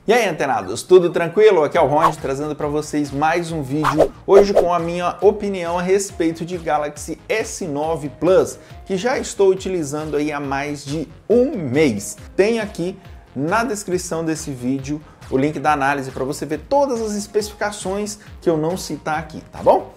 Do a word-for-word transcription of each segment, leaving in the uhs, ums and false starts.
E aí, antenados, tudo tranquilo? Aqui é o Ronde trazendo para vocês mais um vídeo, hoje com a minha opinião a respeito de Galaxy S nove Plus, que já estou utilizando aí há mais de um mês. Tem aqui na descrição desse vídeo o link da análise para você ver todas as especificações que eu não citar aqui, tá bom?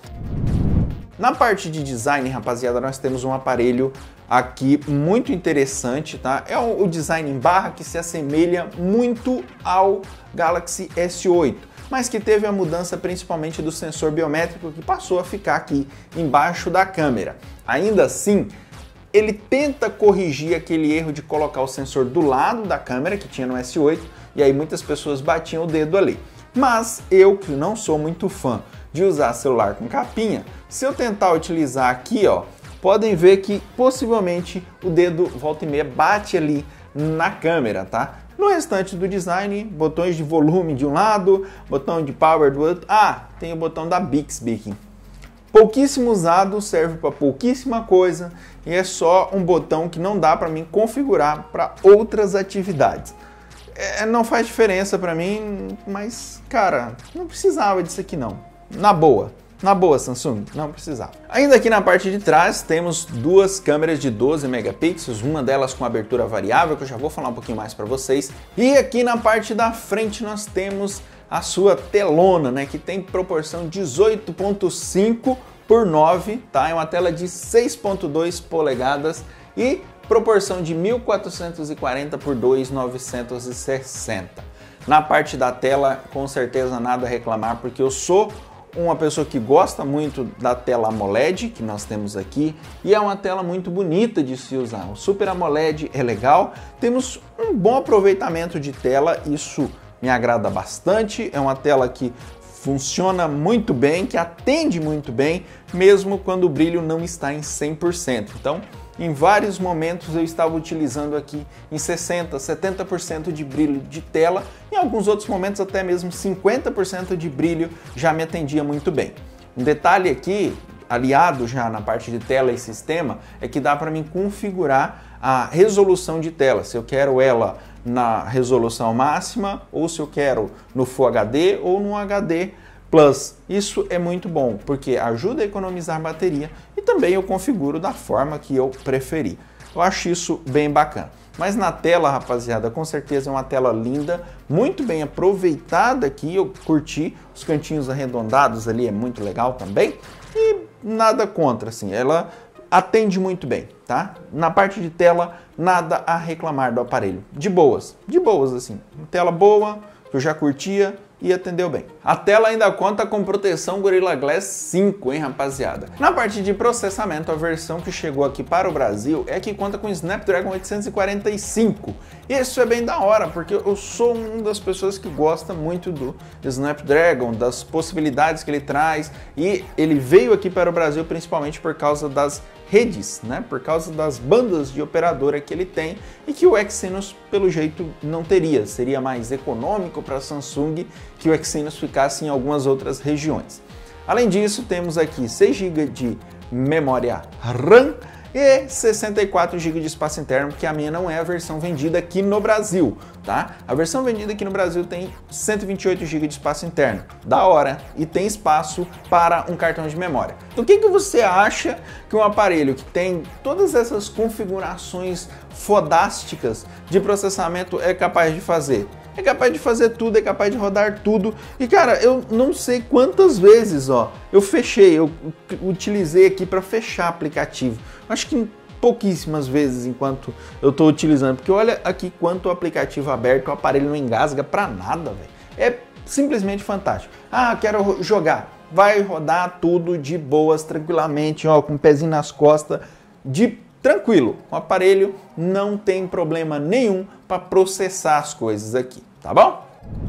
Na parte de design, rapaziada, nós temos um aparelho aqui muito interessante, tá? É o design em barra que se assemelha muito ao Galaxy S oito, mas que teve a mudança principalmente do sensor biométrico que passou a ficar aqui embaixo da câmera. Ainda assim, ele tenta corrigir aquele erro de colocar o sensor do lado da câmera que tinha no S oito, e aí muitas pessoas batiam o dedo ali. Mas eu, que não sou muito fã de usar celular com capinha, se eu tentar utilizar aqui, ó, podem ver que possivelmente o dedo volta e meia bate ali na câmera, tá? No restante do design, botões de volume de um lado, botão de power do outro. Ah, tem o botão da Bixby. Pouquíssimo usado, serve para pouquíssima coisa e é só um botão que não dá para mim configurar para outras atividades. É, não faz diferença para mim, mas cara, não precisava disso aqui não. Na boa. Na boa, Samsung, não precisava. Ainda aqui na parte de trás temos duas câmeras de doze megapixels, uma delas com abertura variável, que eu já vou falar um pouquinho mais para vocês. E aqui na parte da frente nós temos a sua telona, né, que tem proporção dezoito ponto cinco por nove, tá? É uma tela de seis ponto dois polegadas e proporção de mil quatrocentos e quarenta por dois mil novecentos e sessenta. Na parte da tela, com certeza nada a reclamar, porque eu sou uma pessoa que gosta muito da tela AMOLED que nós temos aqui e é uma tela muito bonita de se usar. O Super AMOLED é legal, temos um bom aproveitamento de tela, isso me agrada bastante. É uma tela que funciona muito bem, que atende muito bem, mesmo quando o brilho não está em cem por cento. Então, em vários momentos eu estava utilizando aqui em sessenta, setenta por cento de brilho de tela, em alguns outros momentos até mesmo cinquenta por cento de brilho já me atendia muito bem. Um detalhe aqui, aliado já na parte de tela e sistema, é que dá para mim configurar a resolução de tela, se eu quero ela na resolução máxima ou se eu quero no Full H D ou no H D Plus. Isso é muito bom, porque ajuda a economizar bateria e também eu configuro da forma que eu preferir. Eu acho isso bem bacana. Mas na tela, rapaziada, com certeza é uma tela linda, muito bem aproveitada aqui, eu curti. Os cantinhos arredondados ali é muito legal também. E nada contra, assim, ela atende muito bem, tá? Na parte de tela, nada a reclamar do aparelho. De boas, de boas, assim. Tela boa, que eu já curtia e atendeu bem. A tela ainda conta com proteção Gorilla Glass cinco, hein, rapaziada? Na parte de processamento, a versão que chegou aqui para o Brasil é que conta com Snapdragon oitocentos e quarenta e cinco. Isso é bem da hora, porque eu sou uma das pessoas que gosta muito do Snapdragon, das possibilidades que ele traz, e ele veio aqui para o Brasil principalmente por causa das redes, né? Por causa das bandas de operadora que ele tem e que o Exynos, pelo jeito, não teria. Seria mais econômico para a Samsung que o Exynos ficasse em algumas outras regiões. Além disso, temos aqui seis gigas de memória RAM e sessenta e quatro gigas de espaço interno, porque a minha não é a versão vendida aqui no Brasil, tá? A versão vendida aqui no Brasil tem cento e vinte e oito gigas de espaço interno, da hora, e tem espaço para um cartão de memória. Do que que você acha que um aparelho que tem todas essas configurações fodásticas de processamento é capaz de fazer? É capaz de fazer tudo, é capaz de rodar tudo. E cara, eu não sei quantas vezes, ó, eu fechei, eu utilizei aqui para fechar aplicativo. Acho que pouquíssimas vezes enquanto eu estou utilizando, porque olha aqui quanto o aplicativo aberto, o aparelho não engasga para nada, velho. É simplesmente fantástico. Ah, quero jogar. Vai rodar tudo de boas, tranquilamente, ó, com o pezinho nas costas, de tranquilo. O aparelho não tem problema nenhum para processar as coisas aqui, tá bom?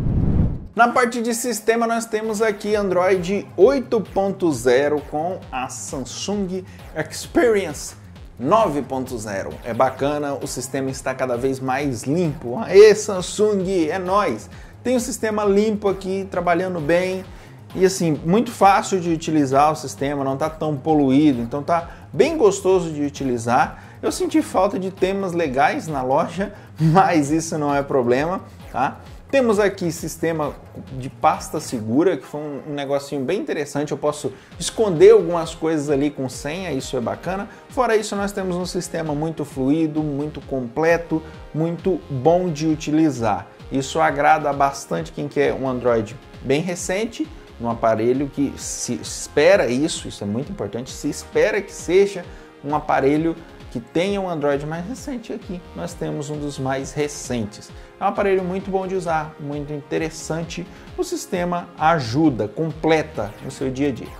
Na parte de sistema nós temos aqui Android oito ponto zero com a Samsung Experience nove ponto zero. É bacana, o sistema está cada vez mais limpo. Aê, Samsung, é nóis! Tem um sistema limpo aqui, trabalhando bem. E assim, muito fácil de utilizar o sistema, não está tão poluído, então tá bem gostoso de utilizar. Eu senti falta de temas legais na loja, mas isso não é problema, tá? Temos aqui sistema de pasta segura, que foi um, um negocinho bem interessante. Eu posso esconder algumas coisas ali com senha, isso é bacana. Fora isso, nós temos um sistema muito fluido, muito completo, muito bom de utilizar. Isso agrada bastante quem quer um Android bem recente, um aparelho que se espera isso, isso é muito importante, se espera que seja um aparelho que tenha um Android mais recente. Aqui nós temos um dos mais recentes. É um aparelho muito bom de usar, muito interessante. O sistema ajuda, completa no seu dia a dia.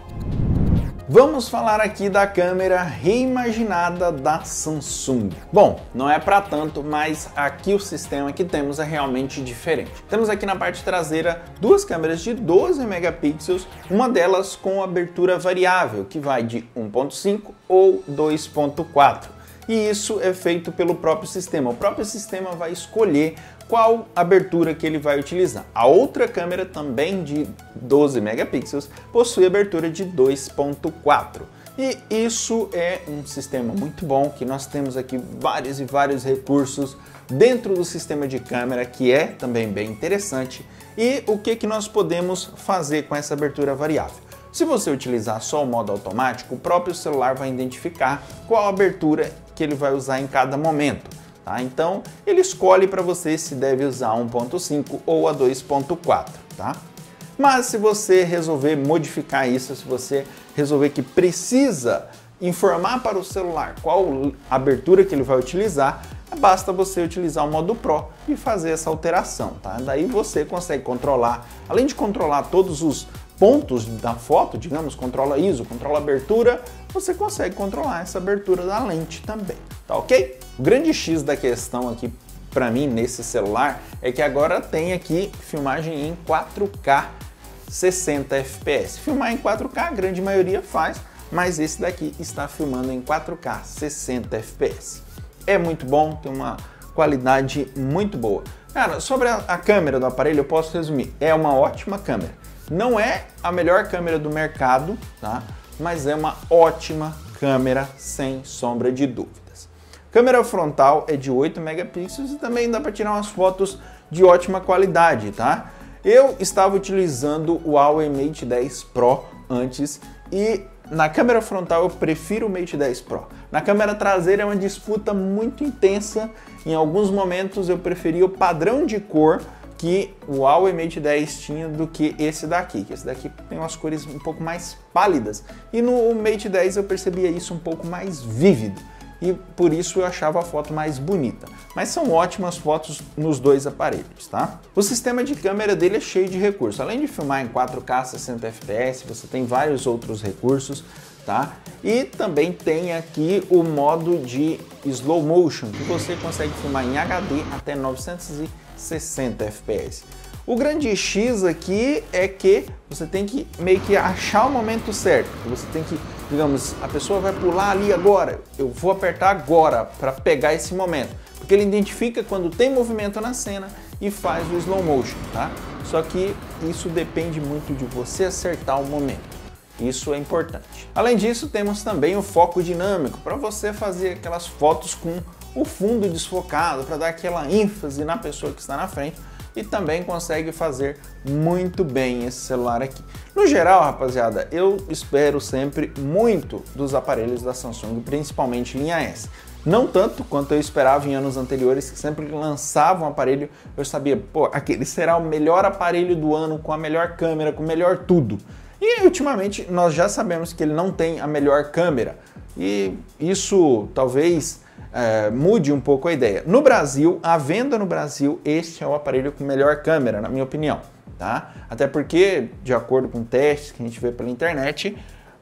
Vamos falar aqui da câmera reimaginada da Samsung. Bom, não é para tanto, mas aqui o sistema que temos é realmente diferente. Temos aqui na parte traseira duas câmeras de doze megapixels, uma delas com abertura variável, que vai de um ponto cinco ou dois ponto quatro. E isso é feito pelo próprio sistema. O próprio sistema vai escolher qual abertura que ele vai utilizar. A outra câmera, também de doze megapixels, possui abertura de dois ponto quatro. E isso é um sistema muito bom, que nós temos aqui vários e vários recursos dentro do sistema de câmera, que é também bem interessante. E o que, que nós podemos fazer com essa abertura variável? Se você utilizar só o modo automático, o próprio celular vai identificar qual abertura que ele vai usar em cada momento. Tá? Então, ele escolhe para você se deve usar um ponto cinco ou a dois ponto quatro. Tá? Mas se você resolver modificar isso, se você resolver que precisa informar para o celular qual abertura que ele vai utilizar, basta você utilizar o modo Pro e fazer essa alteração. Tá? Daí você consegue controlar, além de controlar todos os pontos da foto, digamos, controla I S O, controla abertura, você consegue controlar essa abertura da lente também, tá ok? O grande X da questão aqui para mim nesse celular é que agora tem aqui filmagem em quatro K sessenta F P S. Filmar em quatro K a grande maioria faz, mas esse daqui está filmando em quatro K sessenta F P S. É muito bom, tem uma qualidade muito boa. Cara, sobre a, a câmera do aparelho eu posso resumir, é uma ótima câmera. Não é a melhor câmera do mercado, tá? Mas é uma ótima câmera, sem sombra de dúvidas. Câmera frontal é de oito megapixels e também dá para tirar umas fotos de ótima qualidade, tá? Eu estava utilizando o Huawei Mate dez Pro antes e na câmera frontal eu prefiro o Mate dez Pro. Na câmera traseira é uma disputa muito intensa. Em alguns momentos eu preferia o padrão de cor que o Huawei Mate dez tinha do que esse daqui, que esse daqui tem umas cores um pouco mais pálidas, e no Mate dez eu percebia isso um pouco mais vívido, e por isso eu achava a foto mais bonita. Mas são ótimas fotos nos dois aparelhos, tá? O sistema de câmera dele é cheio de recursos, além de filmar em quatro K sessenta F P S, você tem vários outros recursos, tá? E também tem aqui o modo de slow motion, que você consegue filmar em H D até novecentos e sessenta F P S. O grande X aqui é que você tem que meio que achar o momento certo. Você tem que, digamos, a pessoa vai pular ali agora, eu vou apertar agora para pegar esse momento, porque ele identifica quando tem movimento na cena e faz o slow motion, tá? Só que isso depende muito de você acertar o momento. Isso é importante. Além disso, temos também o foco dinâmico, para você fazer aquelas fotos com o fundo desfocado, para dar aquela ênfase na pessoa que está na frente, e também consegue fazer muito bem esse celular aqui. No geral, rapaziada, eu espero sempre muito dos aparelhos da Samsung, principalmente linha S. Não tanto quanto eu esperava em anos anteriores, que sempre lançavam um aparelho, eu sabia, pô, aquele será o melhor aparelho do ano, com a melhor câmera, com o melhor tudo. E ultimamente nós já sabemos que ele não tem a melhor câmera, e isso talvez é, mude um pouco a ideia. No Brasil, à venda no Brasil, este é o aparelho com melhor câmera, na minha opinião, tá? Até porque, de acordo com testes que a gente vê pela internet,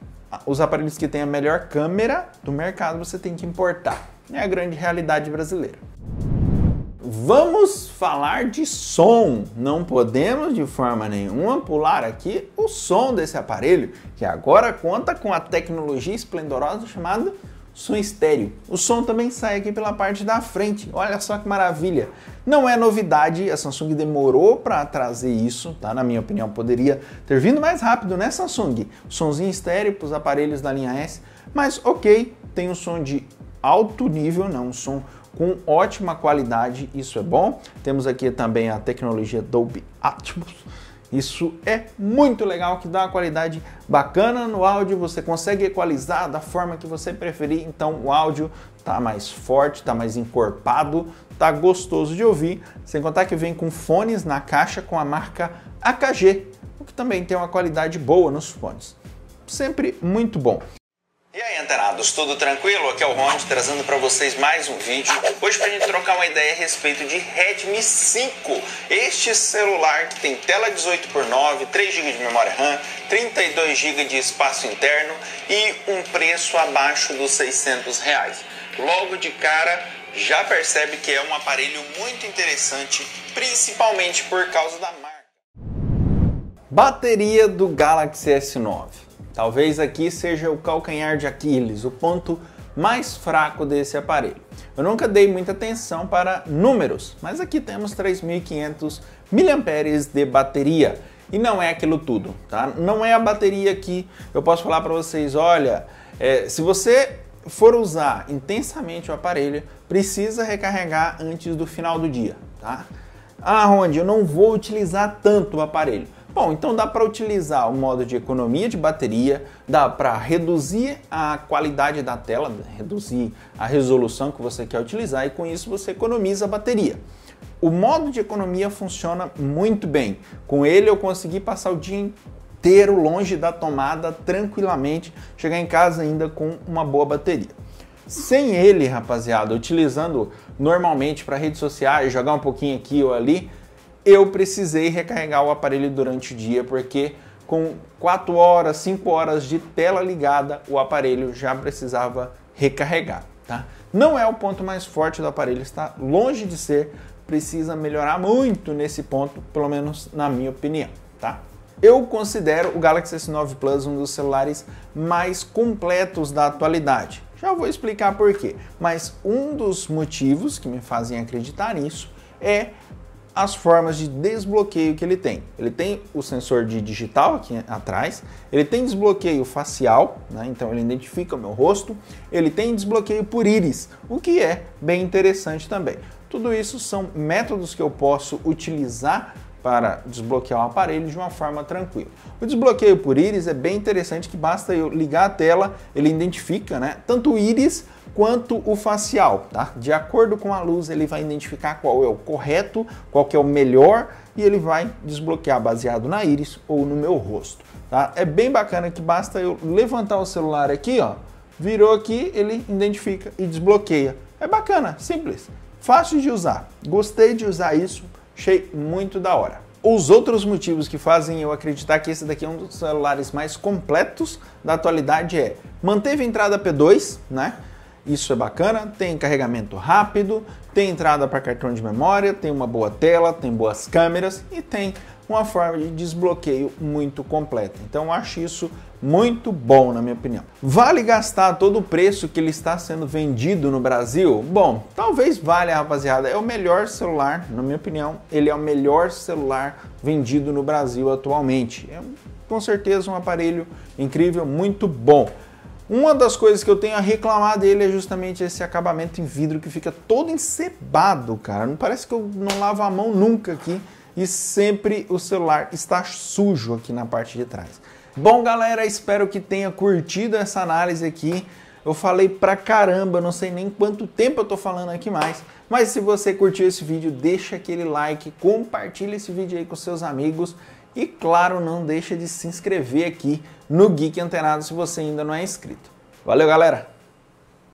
os aparelhos que têm a melhor câmera do mercado você tem que importar. É a grande realidade brasileira. Vamos falar de som. Não podemos de forma nenhuma pular aqui o som desse aparelho, que agora conta com a tecnologia esplendorosa chamada som estéreo. O som também sai aqui pela parte da frente. Olha só que maravilha. Não é novidade, a Samsung demorou para trazer isso, tá? Na minha opinião, poderia ter vindo mais rápido, né, Samsung? Somzinho estéreo para os aparelhos da linha S, mas ok, tem um som de alto nível, não, um som com ótima qualidade, isso é bom. Temos aqui também a tecnologia Dolby Atmos. Isso é muito legal, que dá uma qualidade bacana no áudio, você consegue equalizar da forma que você preferir, então o áudio tá mais forte, tá mais encorpado, tá gostoso de ouvir, sem contar que vem com fones na caixa com a marca A K G, o que também tem uma qualidade boa nos fones. Sempre muito bom. E aí, antenados, tudo tranquilo? Aqui é o Ronde trazendo para vocês mais um vídeo. Hoje para a gente trocar uma ideia a respeito de Redmi cinco. Este celular que tem tela dezoito por nove, três gigas de memória RAM, trinta e dois gigas de espaço interno e um preço abaixo dos seiscentos reais. Logo de cara, já percebe que é um aparelho muito interessante, principalmente por causa da marca. Bateria do Galaxy S nove. Talvez aqui seja o calcanhar de Aquiles, o ponto mais fraco desse aparelho. Eu nunca dei muita atenção para números, mas aqui temos três mil e quinhentos miliamperes de bateria. E não é aquilo tudo, tá? Não é a bateria que eu posso falar para vocês, olha, é, se você for usar intensamente o aparelho, precisa recarregar antes do final do dia, tá? Ah, Ronde, eu não vou utilizar tanto o aparelho. Bom, então dá para utilizar o modo de economia de bateria, dá para reduzir a qualidade da tela, reduzir a resolução que você quer utilizar e com isso você economiza a bateria. O modo de economia funciona muito bem. Com ele eu consegui passar o dia inteiro longe da tomada tranquilamente, chegar em casa ainda com uma boa bateria. Sem ele, rapaziada, utilizando normalmente para redes sociais, jogar um pouquinho aqui ou ali, eu precisei recarregar o aparelho durante o dia, porque com quatro horas, cinco horas de tela ligada, o aparelho já precisava recarregar, tá? Não é o ponto mais forte do aparelho, está longe de ser, precisa melhorar muito nesse ponto, pelo menos na minha opinião, tá? Eu considero o Galaxy S nove Plus um dos celulares mais completos da atualidade. Já vou explicar por quê, mas um dos motivos que me fazem acreditar nisso é as formas de desbloqueio que ele tem. Ele tem o sensor de digital aqui atrás, ele tem desbloqueio facial, né? Então ele identifica o meu rosto, ele tem desbloqueio por íris, o que é bem interessante também. Tudo isso são métodos que eu posso utilizar para desbloquear o aparelho de uma forma tranquila. O desbloqueio por íris é bem interessante, que basta eu ligar a tela, ele identifica, né, tanto o íris quanto o facial, tá? De acordo com a luz, ele vai identificar qual é o correto, qual que é o melhor e ele vai desbloquear baseado na íris ou no meu rosto, tá? É bem bacana que basta eu levantar o celular aqui, ó, virou aqui, ele identifica e desbloqueia. É bacana, simples, fácil de usar. Gostei de usar isso, achei muito da hora. Os outros motivos que fazem eu acreditar que esse daqui é um dos celulares mais completos da atualidade é: manteve entrada P dois, né? Isso é bacana, tem carregamento rápido, tem entrada para cartão de memória, tem uma boa tela, tem boas câmeras e tem uma forma de desbloqueio muito completa. Então eu acho isso muito bom, na minha opinião. Vale gastar todo o preço que ele está sendo vendido no Brasil? Bom, talvez valha, rapaziada. É o melhor celular, na minha opinião, ele é o melhor celular vendido no Brasil atualmente. É com certeza um aparelho incrível, muito bom. Uma das coisas que eu tenho a reclamar dele é justamente esse acabamento em vidro que fica todo encebado, cara. Não parece que eu não lavo a mão nunca aqui e sempre o celular está sujo aqui na parte de trás. Bom, galera, espero que tenha curtido essa análise aqui. Eu falei pra caramba, não sei nem quanto tempo eu tô falando aqui mais. Mas se você curtiu esse vídeo, deixa aquele like, compartilha esse vídeo aí com seus amigos. E claro, não deixa de se inscrever aqui no Geek Antenado se você ainda não é inscrito. Valeu, galera!